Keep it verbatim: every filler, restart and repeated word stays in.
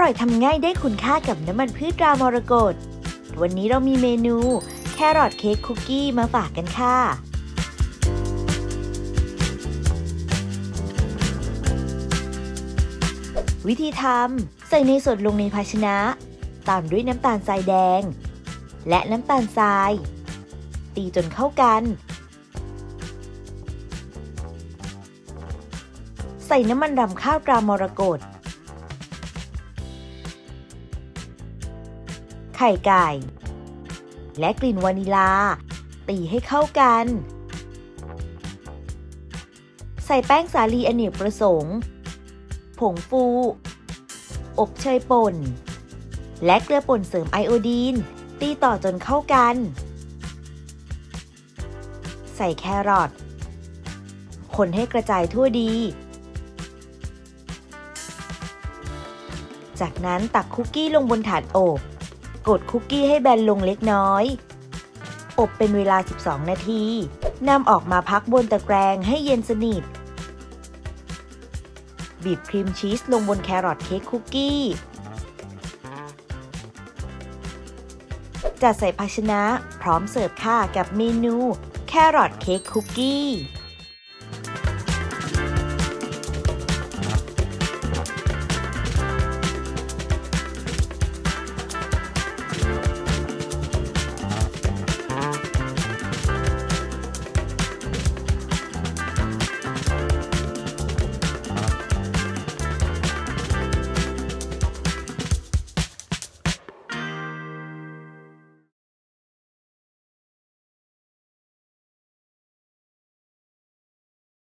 ร่อยทำง่ายได้คุณค่ากับน้ำมันพืชตรามรกตวันนี้เรามีเมนูแครอทเค้กคุกกี้มาฝากกันค่ะวิธีทำใส่เนยสดลงในภาชนะตามด้วยน้ำตาลทรายแดงและน้ำตาลทรายตีจนเข้ากันใส่น้ำมันรำข้าวตรามรกตไข่ไก่และกลิ่นวานิลาตีให้เข้ากันใส่แป้งสาลีอเนกประสงค์ผงฟูอบเชยป่นและเกลือป่นเสริมไอโอดีนตีต่อจนเข้ากันใส่แครอทคนให้กระจายทั่วดีจากนั้นตักคุกกี้ลงบนถาดอบกดคุกกี้ให้แบนลงเล็กน้อยอบเป็นเวลาสิบสองนาทีนำออกมาพักบนตะแกรงให้เย็นสนิทบีบครีมชีสลงบนแครอทเค้กคุกกี้จัดใส่ภาชนะพร้อมเสิร์ฟค่ะกับเมนูแครอทเค้กคุกกี้